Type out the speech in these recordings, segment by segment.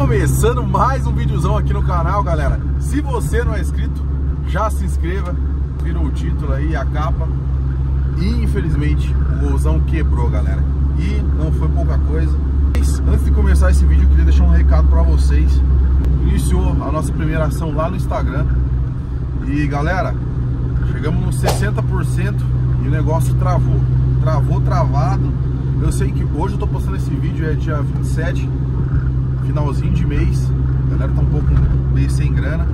Começando mais um videozão aqui no canal, galera. Se você não é inscrito, já se inscreva. Virou o título aí, a capa. E infelizmente o golzão quebrou, galera. E não foi pouca coisa. Mas, antes de começar esse vídeo, eu queria deixar um recado pra vocês. Iniciou a nossa primeira ação lá no Instagram. E galera, chegamos nos 60% e o negócio travou. Travado. Eu sei que hoje eu tô postando esse vídeo, é dia 27, finalzinho de mês. A galera tá um pouco meio sem grana,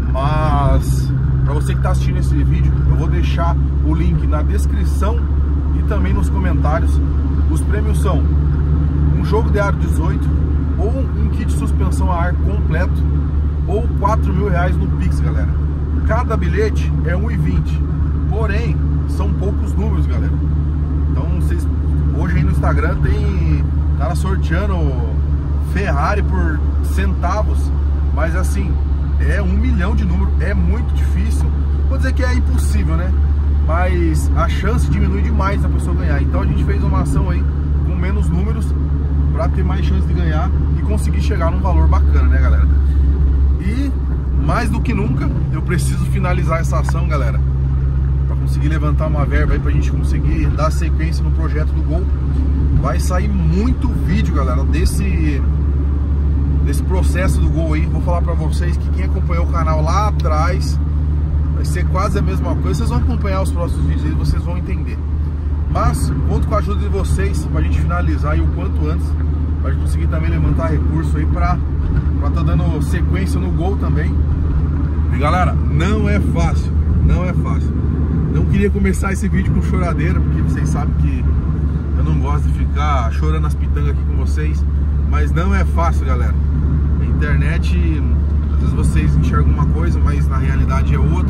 mas pra você que tá assistindo esse vídeo, eu vou deixar o link na descrição e também nos comentários. Os prêmios são um jogo de aro 18, ou um kit de suspensão a ar completo, ou R$4.000 no Pix, galera. Cada bilhete é R$1,20, porém são poucos números, galera. Então vocês, hoje aí no Instagram tem cara sorteando Ferrari por centavos, mas assim, é 1 milhão de números, é muito difícil. Vou dizer que é impossível, né? Mas a chance diminui demais da pessoa ganhar. Então a gente fez uma ação aí com menos números para ter mais chance de ganhar e conseguir chegar num valor bacana, né, galera? E mais do que nunca, eu preciso finalizar essa ação, galera, para conseguir levantar uma verba aí pra gente conseguir dar sequência no projeto do Gol. Vai sair muito vídeo, galera, desse processo do Gol aí. Vou falar pra vocês que quem acompanhou o canal lá atrás vai ser quase a mesma coisa. Vocês vão acompanhar os próximos vídeos e vocês vão entender. Mas conto com a ajuda de vocês pra gente finalizar aí o quanto antes, pra gente conseguir também levantar recurso aí pra tá dando sequência no Gol também. E galera, não é fácil, não é fácil. Não queria começar esse vídeo com choradeira, porque vocês sabem que eu não gosto de ficar chorando as pitangas aqui com vocês. Mas não é fácil, galera. A internet, às vezes vocês enxergam uma coisa, mas na realidade é outra.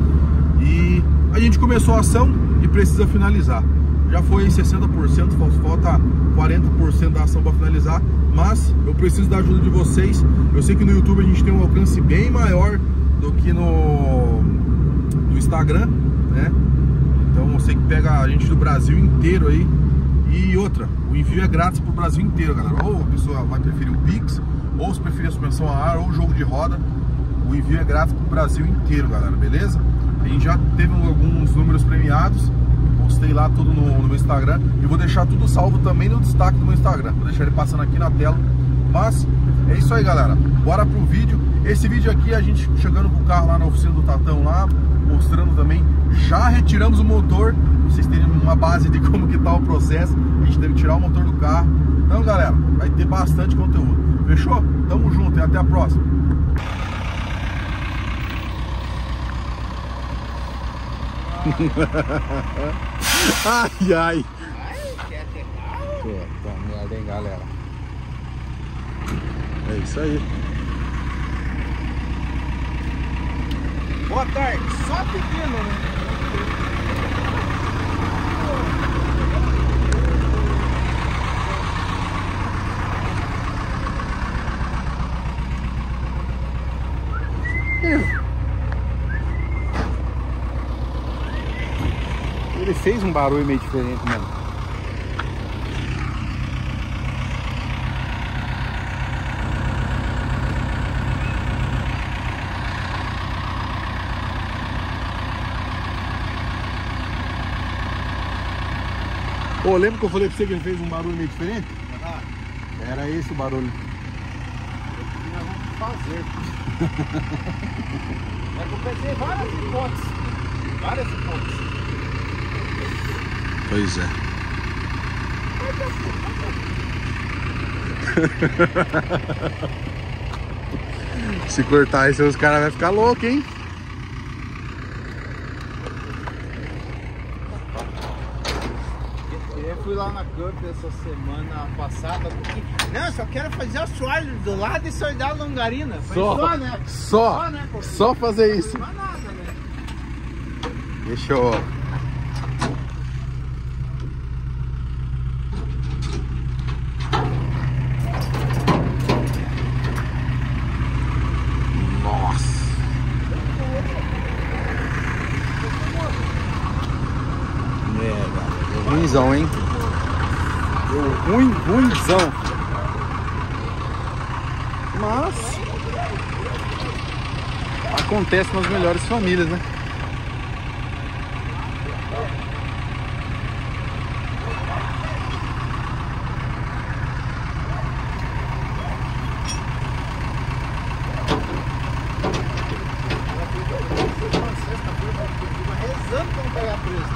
E a gente começou a ação e precisa finalizar. Já foi em 60%, falta 40% da ação para finalizar. Mas eu preciso da ajuda de vocês. Eu sei que no YouTube a gente tem um alcance bem maior do que no Instagram, né? Então eu sei que pega a gente do Brasil inteiro aí. E outra, o envio é grátis pro Brasil inteiro, galera. Ou a pessoa vai preferir o Pix, ou se preferir a suspensão a ar, ou o jogo de roda, o envio é grátis pro Brasil inteiro, galera, beleza? A gente já teve alguns números premiados, postei lá tudo no meu Instagram. E vou deixar tudo salvo também no destaque do meu Instagram. Vou deixar ele passando aqui na tela. Mas é isso aí, galera. Bora pro vídeo. Esse vídeo aqui a gente chegando com o carro lá na oficina do Tatão lá, mostrando também. Já retiramos o motor, pra vocês terem uma base de como que tá o processo. A gente teve que tirar o motor do carro. Então, galera, vai ter bastante conteúdo. Fechou? Tamo junto e até a próxima. Ai, ai. Puta merda, hein, galera. É isso aí. Boa tarde. Só pequeno, né? Ele fez um barulho meio diferente mesmo. Ô, lembra que eu falei pra você que ele fez um barulho meio diferente? Era esse o barulho. Nós vamos fazer. Mas eu pensei várias hipóteses. Várias hipóteses. Pois é. Se cortar isso, os caras vão ficar loucos, hein? Eu fui lá na Camp essa semana passada. Não, só quero fazer o assoalho do lado e soldar a longarina. Só, né? Só fazer isso. Não é nada, né? Deixa eu... Ruimzão, hein? Deu ruimzão. Mas acontece nas melhores famílias, né? Rezando pra não pegar preso.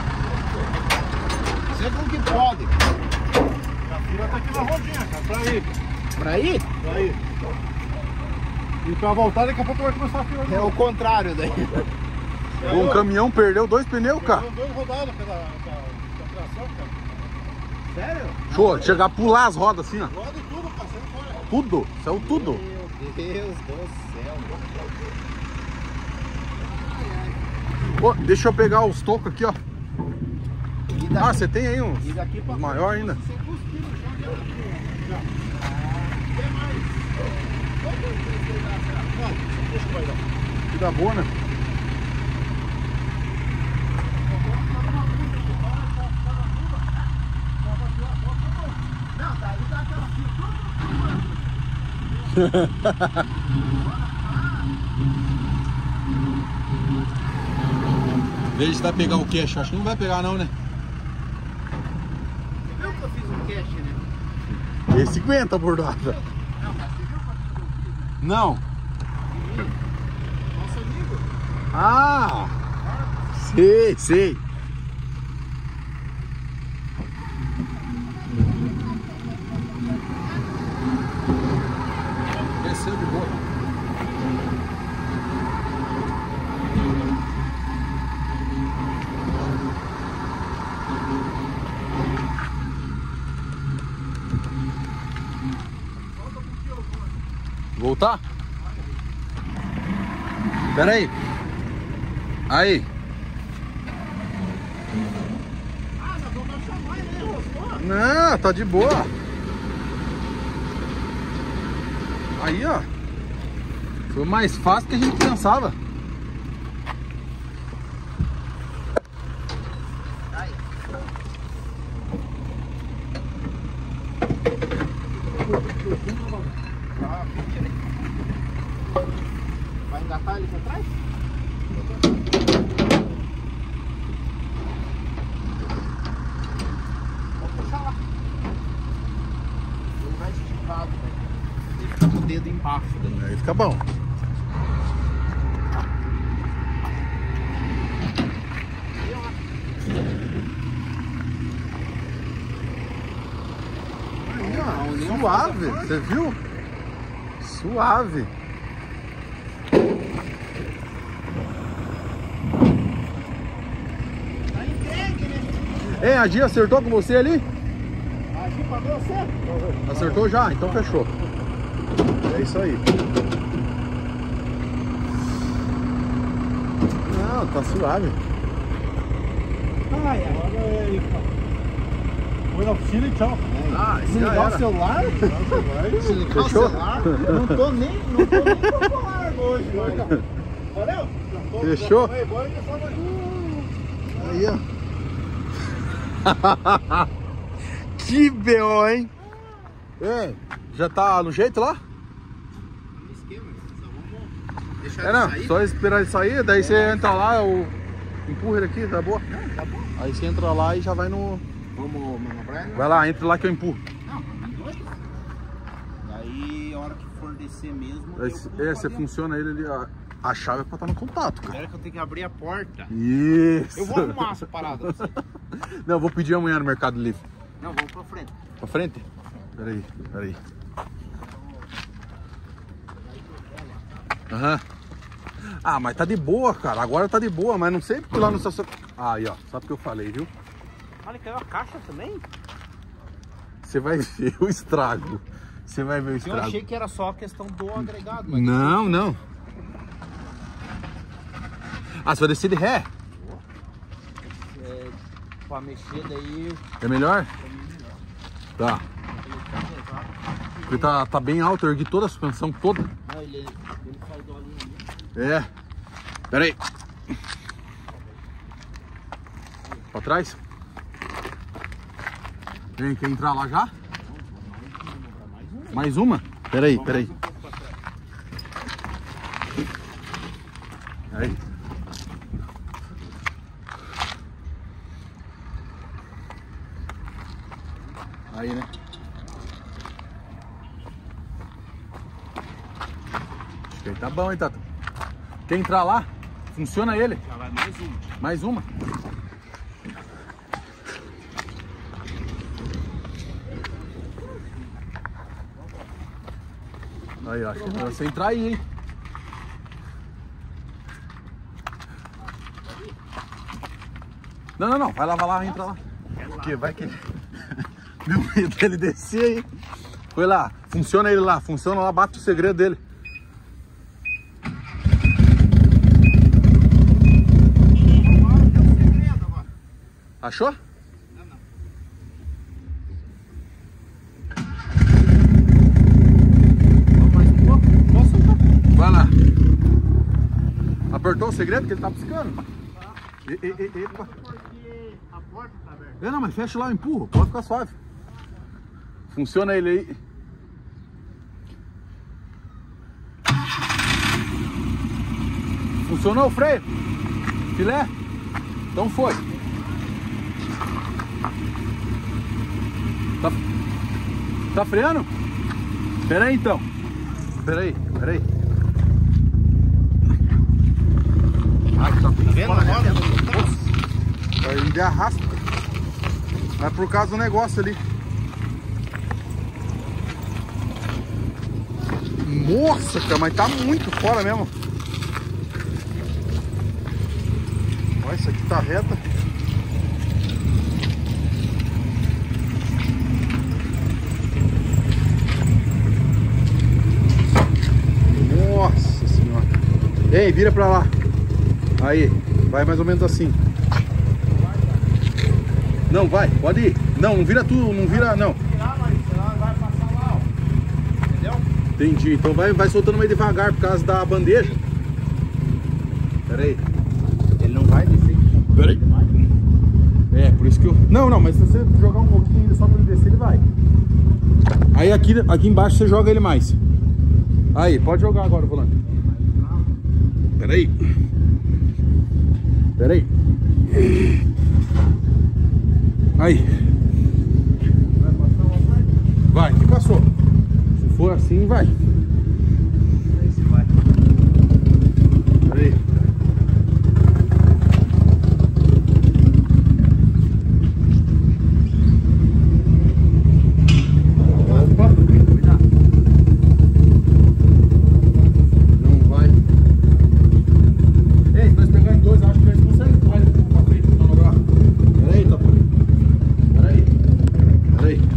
Você como que pode? A fila tá aqui na rodinha, cara, pra ir. Pra ir? Pra ir. E pra voltar, daqui a pouco vai começar a fila. É o contrário daí. Um caminhão perdeu 2 pneus, cara. São 2 rodadas pela tração, cara. Sério? Show, chegar a pular as rodas assim, ó. Roda e tudo, passando fora. Tudo, saiu tudo. Meu Deus do céu. Ô, deixa eu pegar os tocos aqui, ó. E daqui, Ah, você tem aí uns e daqui pra maior ainda. São 2 quilos já. Não, deixa eu vai dar. Que dá boa, né? Não, daí dá aquela fila. Vê se vai pegar o cash. Acho que não vai pegar não, né? Você viu que eu fiz um cash, né? Esse aguenta, bordada. Não, mas você viu quanto que eu fiz, né? Não. Nosso amigo. Ah! Sei, sei. Desceu de boa. Voltar? Pera aí. Aí. Ah, nós vamos achar mais, né? Roscou? Não, tá de boa. Aí, ó. Foi mais fácil que a gente pensava. Aí. Ah, tirei. Vai engatar ele pra trás? Vou puxar lá. Ele vai esticado, velho. Ele fica com o dedo embaixo daí. Aí fica bom. Aí, ó, suave, você viu? Suave. Tá entregue, né? Ei, a Gia acertou com você ali? Aqui pra você? Acertou já? Então fechou. É isso aí. Não, tá suave. Ai, ai. Agora é aí, cara. Põe na oficina e tchau. Ah, Se ligar o celular? Se ligar o Fechou? celular? Não tô nem com o celular hoje, cara. Valeu? Fechou? Vai embora que é só mais. Aí, ó. Que B.O., hein? Ei, já tá no jeito lá? Esquema, só vamos deixar É, ele não, sair. só esperar ele sair, daí você entra lá, eu empurro ele aqui, tá boa? Tá bom. Aí você entra lá e já vai no... Vamos manobrar? Né? Vai lá, entra lá que eu empurro. Não, tem dois. Daí, a hora que for descer mesmo... Aí, eu você funciona ele ali, a chave é pra estar no contato, cara. Espera que eu tenho que abrir a porta. Isso! Eu vou arrumar essa parada pra você. Não, eu vou pedir amanhã no Mercado Livre. Não, vamos pra frente. Pra frente? Peraí, peraí. Aham. Ah, mas tá de boa, cara. Agora tá de boa, mas não sei porque lá no seu... Ah, aí, ó. Sabe o que eu falei, viu? Olha, caiu a caixa também? Você vai ver o estrago. Você vai ver o Eu estrago. achei que era só a questão do agregado. Mas Não, não. Ah, você vai descer de ré? é, pra mexer daí... É melhor? Tá. Porque tá bem alto, eu ergui toda a suspensão toda. Não, ele saudou a linha ali. É. Pera aí. Pra trás? Vem, quer entrar lá já? Mais uma? Pera aí, pera aí. Aí. Aí, né? Acho que aí tá bom, hein, Tata? Quer entrar lá? Funciona ele? Já vai mais uma. Mais uma? Aí, ó. Acho que é pra você entrar aí, hein? Não, não, não. Vai lá, entra lá. Porque vai que... Meu medo dele descer aí. Foi lá. Funciona ele lá. Funciona lá. Bate o segredo dele. Achou? Não, não. Vamos mais um pouco? Posso soltar? Vai lá. Apertou o segredo que ele tá piscando? Epa. Porque a porta tá aberta. Não, mas fecha lá, empurra. Pode ficar suave. Funciona ele aí. Funcionou o freio? Filé? Então foi. Tá freando? Pera aí então. Pera aí. Ai, tá vendo agora? Ele arrasta. Mas por causa do negócio ali. Nossa, cara, mas tá muito fora mesmo. Olha, isso aqui tá reta. Nossa senhora. Ei, vira pra lá. Aí, vai mais ou menos assim. Não, vai, pode ir. Não, não vira tudo, não vira, não. Vai passar lá, ó. Entendeu? Entendi, então vai soltando meio devagar por causa da bandeja. Pera aí. Ele não vai descer. Pera aí. É, por isso que eu... Não, mas se você jogar um pouquinho ainda só pra ele descer, ele vai. Aí aqui embaixo você joga ele mais. Aí, pode jogar agora o volante. Pera aí. Aí. Vai passar uma parte? Vai, que passou. Se for assim, vai. Aí se vai. Pera aí. Opa. Cuidado. Não vai. Ei, nós pegamos dois, acho que eles conseguem empurrar ele pra frente no monográfico. Pera aí, tá? Pera aí.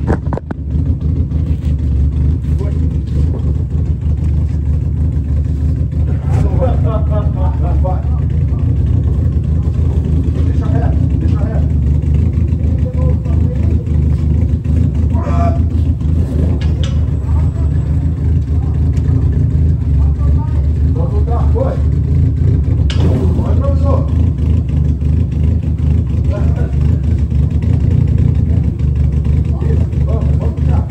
Foi. Vai. Deixa reto. Pode voltar, foi. Pode, professor. Vamos puxar.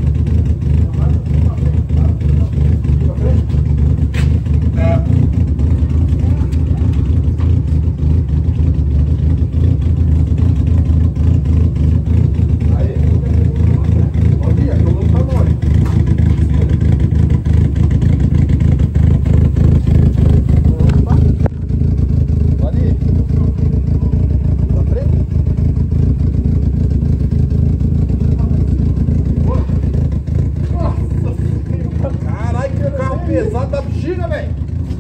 Pra frente. Aí. Bom dia, todo mundo tá mole. Pode ir. Pra frente. Caralho, que carro pesado da bexiga, velho.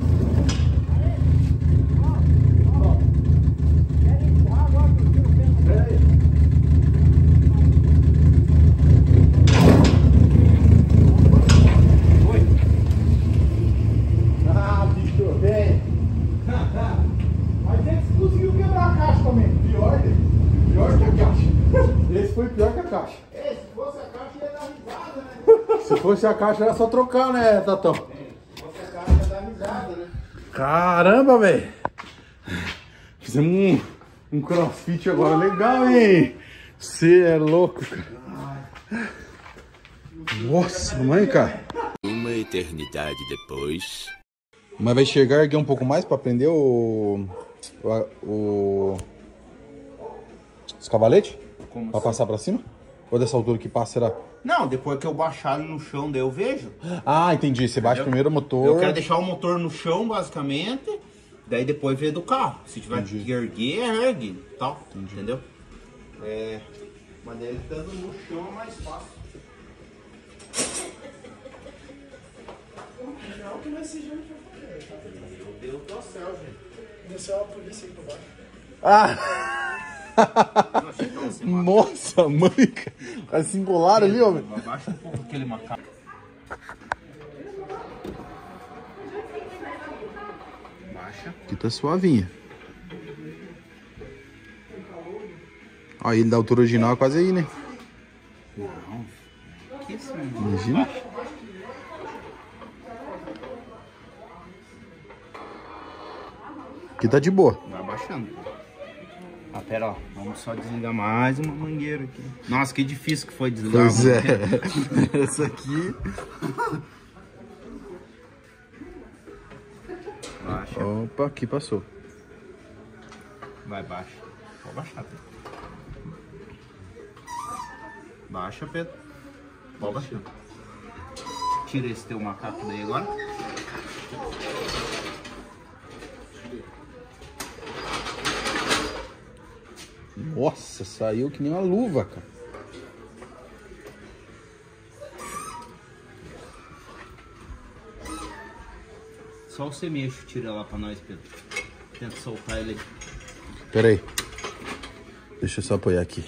Ah, bicho, vem. Mas esse conseguiu quebrar a caixa também. Pior que a caixa. Esse foi pior que a caixa. Se fosse a caixa ia dar risada, né? Se fosse a caixa era só trocar, né, Tatão? Se fosse a caixa ia dar risada, né? Caramba, velho. Fizemos um crossfit agora legal, hein? Você é louco, cara. Nossa, mãe, cara. Uma eternidade depois. Mas vai chegar aqui um pouco mais pra prender os cavaletes? Como Pra assim? passar pra cima? Ou dessa altura que passa, será? Não, depois que eu baixar ele no chão, daí eu vejo. Ah, entendi. Você baixa primeiro o motor. Eu quero deixar o motor no chão, basicamente. Daí depois ver do carro. Se tiver que erguer, ergue. Tal, entendeu? Mas daí ele estando no chão é mais fácil. Meu Deus do céu, gente. Desceu a polícia aí por baixo. Nossa, mãe, cara. Os caras se embolaram ali, ó. Abaixa um pouco aquele macaco. Baixa. Aqui tá suavinha. Ó, ele da altura original é quase aí, né? Não. Que isso, mano? Imagina. Aqui tá de boa. Vai abaixando. Ah, pera, ó. Vamos só desligar mais uma mangueira aqui. Nossa, que difícil que foi desligar. Pois é. Essa aqui. Baixa. Opa, aqui passou. Vai, baixa. Pode baixar, Pedro. Baixa, Pedro. Pode baixar. Tira esse teu macaco daí agora. Nossa, saiu que nem uma luva, cara. Só o semeixo tira lá pra nós, Pedro. Tenta soltar ele aí. Pera aí. Deixa eu só apoiar aqui.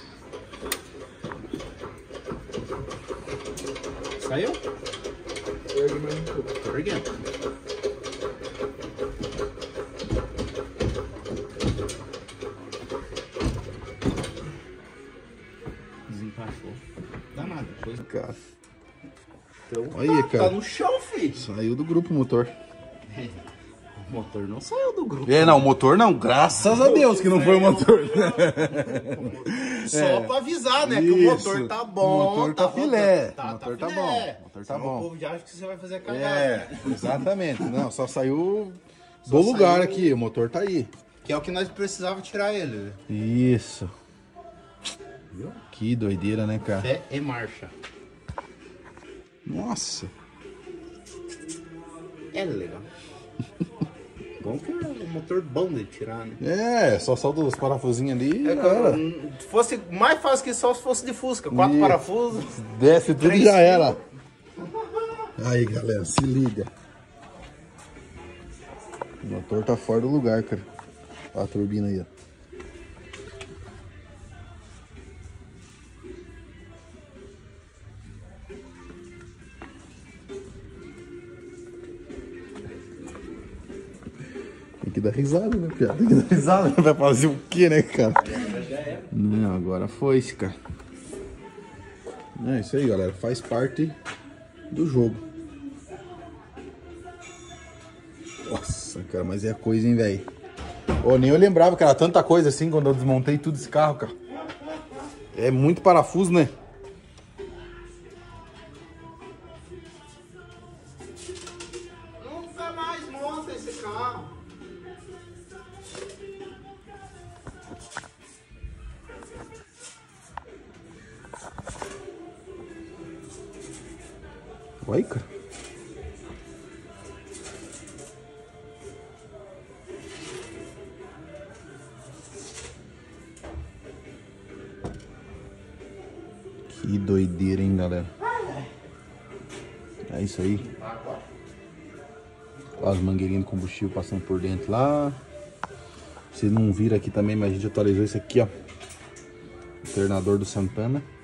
Saiu? Ergue mais um pouco. Tô erguendo. Desencaixou. Dá nada. Coisa. Cara, Então, Aí, cara. Tá no chão, filho. saiu do grupo o motor. O motor não saiu do grupo. É, não, o motor não. Graças a Deus que não foi o motor. Só pra avisar, né? Que o motor tá bom. O motor tá filé. rodando. O motor tá filé. bom. O motor tá Senão bom. O povo já acha que você vai fazer cagada. É, exatamente. Não, só saiu do lugar saiu- aqui. O motor tá aí. Que é o que nós precisávamos tirar ele. Isso. Que doideira, né, cara? Fé e marcha. Nossa. É legal. Bom que é um motor bom de tirar, né? É, só solta os parafusinhos ali. É, já era. Se fosse mais fácil que só se fosse de Fusca. 4 Isso. parafusos. Desce tudo e 3 já fios. era. Aí, galera, se liga. O motor tá fora do lugar, cara. Olha a turbina aí, ó. Tem que dar risada, né, piada? Tem que dar risada. Vai fazer o quê, né, cara? Não, agora foi-se, cara. É isso aí, galera. Faz parte do jogo. Nossa, cara, mas é coisa, hein, velho? Ô, nem eu lembrava que era tanta coisa assim quando eu desmontei tudo esse carro, cara. É muito parafuso, né? Nunca mais monta esse carro. Olha, cara. Que doideira, hein, galera? É isso aí. Ó, as mangueirinhas de combustível passando por dentro lá. Vocês não viram aqui também, mas a gente atualizou isso aqui, ó. Alternador do Santana.